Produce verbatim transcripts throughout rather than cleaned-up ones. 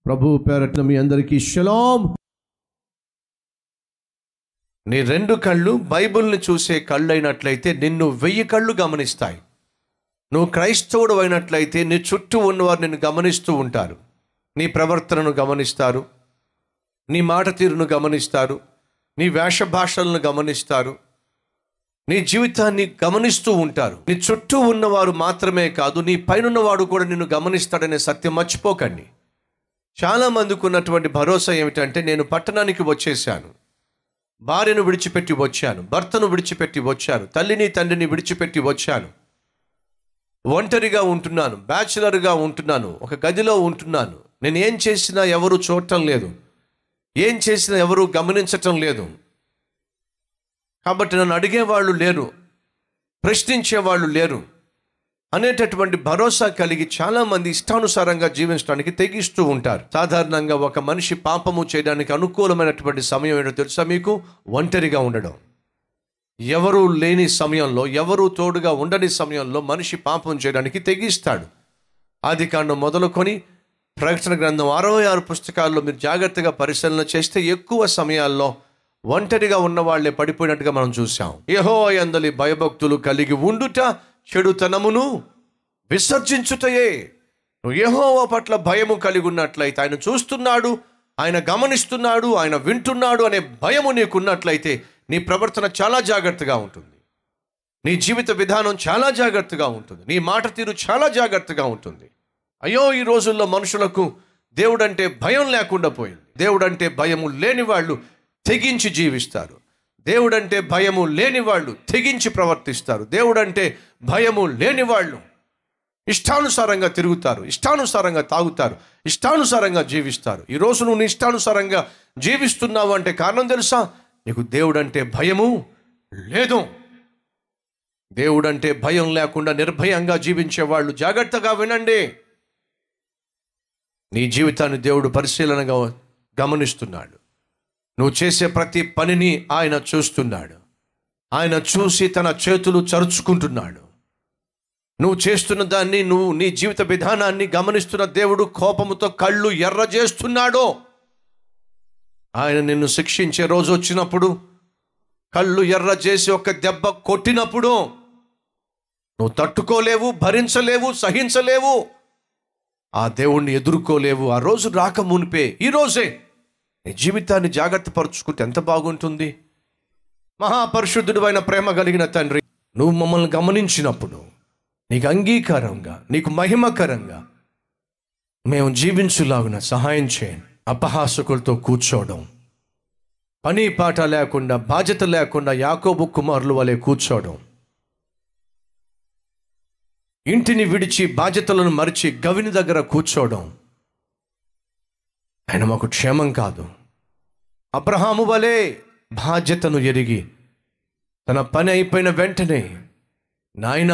ప్రభువు పేరట మీ అందరికీ షలాం. నీ రెండు కళ్ళు బైబిల్ని చూసే కళ్ళు అయినట్లయితే నిన్ను వెయ్యి కళ్ళు గమనిస్తాయి. నువ్వు క్రైస్తవుడు అయినట్లయితే నీ చుట్టూ ఉన్నవారు నిన్ను గమనిస్తూ ఉంటారు. నీ ప్రవర్తనను గమనిస్తారు, నీ మాట తీరును గమనిస్తారు, నీ వేష భాషలను గమనిస్తారు, నీ జీవితాన్ని గమనిస్తూ ఉంటారు. నీ చుట్టూ ఉన్నవారు మాత్రమే కాదు, నీ పైనున్నవాడు కూడా నిన్ను గమనిస్తాడనే సత్యం మర్చిపోకండి. చాలామందికి ఉన్నటువంటి భరోసా ఏమిటంటే, నేను పట్టణానికి వచ్చేసాను, భార్యను విడిచిపెట్టి వచ్చాను, భర్తను విడిచిపెట్టి వచ్చాను, తల్లిని తండ్రిని విడిచిపెట్టి వచ్చాను, ఒంటరిగా ఉంటున్నాను, బ్యాచులర్గా ఉంటున్నాను, ఒక గదిలో ఉంటున్నాను, నేను ఏం చేసినా ఎవరు చూడటం లేదు, ఏం చేసినా ఎవరు గమనించటం లేదు, కాబట్టి నన్ను అడిగేవాళ్ళు లేరు, ప్రశ్నించేవాళ్ళు లేరు అనేటటువంటి భరోసా కలిగి చాలామంది ఇష్టానుసారంగా జీవించడానికి తెగిస్తూ ఉంటారు. సాధారణంగా ఒక మనిషి పాపము చేయడానికి అనుకూలమైనటువంటి సమయం ఏంటో తెలుసా మీకు? ఒంటరిగా ఉండడం. ఎవరు లేని సమయంలో, ఎవరు తోడుగా ఉండని సమయంలో మనిషి పాపం చేయడానికి తెగిస్తాడు. ఆదికాండం మొదలుకొని ప్రకటన గ్రంథం అరవై ఆరు పుస్తకాల్లో మీరు జాగ్రత్తగా పరిశీలన చేస్తే ఎక్కువ సమయాల్లో ఒంటరిగా ఉన్న వాళ్ళే పడిపోయినట్టుగా మనం చూసాం. యెహోవా యందలి భయభక్తులు కలిగి ఉండుట చెడుతనమును విసర్జించుటయే. నువ్వు యెహోవా పట్ల భయము కలిగి ఉన్నట్లయితే, ఆయన చూస్తున్నాడు, ఆయన గమనిస్తున్నాడు, ఆయన వింటున్నాడు అనే భయము నీకున్నట్లయితే నీ ప్రవర్తన చాలా జాగ్రత్తగా ఉంటుంది, నీ జీవిత విధానం చాలా జాగ్రత్తగా ఉంటుంది, నీ మాట తీరు చాలా జాగ్రత్తగా ఉంటుంది. అయ్యో, ఈ రోజుల్లో మనుషులకు దేవుడంటే భయం లేకుండా పోయింది. దేవుడంటే భయము లేని వాళ్ళు తెగించి జీవిస్తారు. దేవుడంటే భయము లేని వాళ్ళు తెగించి ప్రవర్తిస్తారు. దేవుడంటే భయము లేని వాళ్ళు ఇష్టానుసారంగా తిరుగుతారు, ఇష్టానుసారంగా తాగుతారు, ఇష్టానుసారంగా జీవిస్తారు. ఈరోజు నువ్వు నీ ఇష్టానుసారంగా జీవిస్తున్నావు అంటే కారణం తెలుసా? నీకు దేవుడంటే భయము లేదు. దేవుడంటే భయం లేకుండా నిర్భయంగా జీవించే వాళ్ళు జాగ్రత్తగా వినండి. నీ జీవితాన్ని దేవుడు పరిశీలనగా గమనిస్తున్నాడు. నువ్వు చేసే ప్రతి పనిని ఆయన చూస్తున్నాడు. ఆయన చూసి తన చేతులు చరుచుకుంటున్నాడు. నువ్వు చేస్తున్న దాన్ని, నువ్వు నీ జీవిత విధానాన్ని గమనిస్తున్న దేవుడు కోపముతో కళ్ళు ఎర్ర చేస్తున్నాడు. ఆయన నిన్ను శిక్షించే రోజు వచ్చినప్పుడు, కళ్ళు ఎర్ర చేసి ఒక దెబ్బ కొట్టినప్పుడు నువ్వు తట్టుకోలేవు, భరించలేవు, సహించలేవు, ఆ దేవుణ్ణి ఎదుర్కోలేవు. ఆ రోజు రాక మునిపే ఈరోజే నీ జీవితాన్ని జాగ్రత్త పరుచుకుంటే ఎంత బాగుంటుంది. మహాపరిశుద్ధుడు అయిన ప్రేమ కలిగిన తండ్రి, నువ్వు మమ్మల్ని గమనించినప్పుడు నీకు అంగీకారంగా, నీకు మహిమకరంగా మేము జీవించులాగున సహాయం చేయండి. అపహాసకులతో కూర్చోవడం, పని పాట లేకుండా, బాధ్యత లేకుండా యాకోబు కుమారుల వలె కూర్చోవడం, ఇంటిని విడిచి బాధ్యతలను మరిచి గవిని దగ్గర కూర్చోవడం ఆయన మాకు క్షేమం కాదు. అబ్రహాము వలె బాధ్యతను ఎరిగి తన పని అయిపోయిన వెంటనే, నాయనా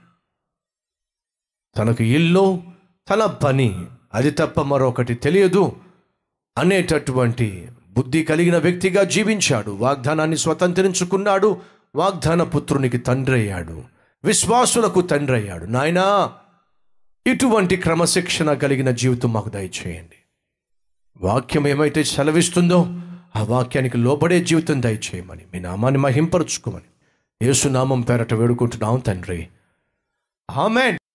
తనకు ఇల్లు, తన పని, అది తప్ప మరొకటి తెలియదు అనేటటువంటి బుద్ధి కలిగిన వ్యక్తిగా జీవించాడు. వాగ్దానాన్ని స్వతంత్రించుకున్నాడు. వాగ్దాన పుత్రునికి తండ్రి అయ్యాడు, విశ్వాసులకు తండ్రి అయ్యాడు. నాయనా, ఇటువంటి క్రమశిక్షణ కలిగిన జీవితం మాకు దయచేయండి. వాక్యం ఏమైతే సెలవిస్తుందో ఆ వాక్యానికి లోబడే జీవితం దయచేయమని, మీ నామాన్ని మహింపరచుకోమని యేసు నామం పేరట వేడుకుంటున్నాం తండ్రి. ఆమేన్.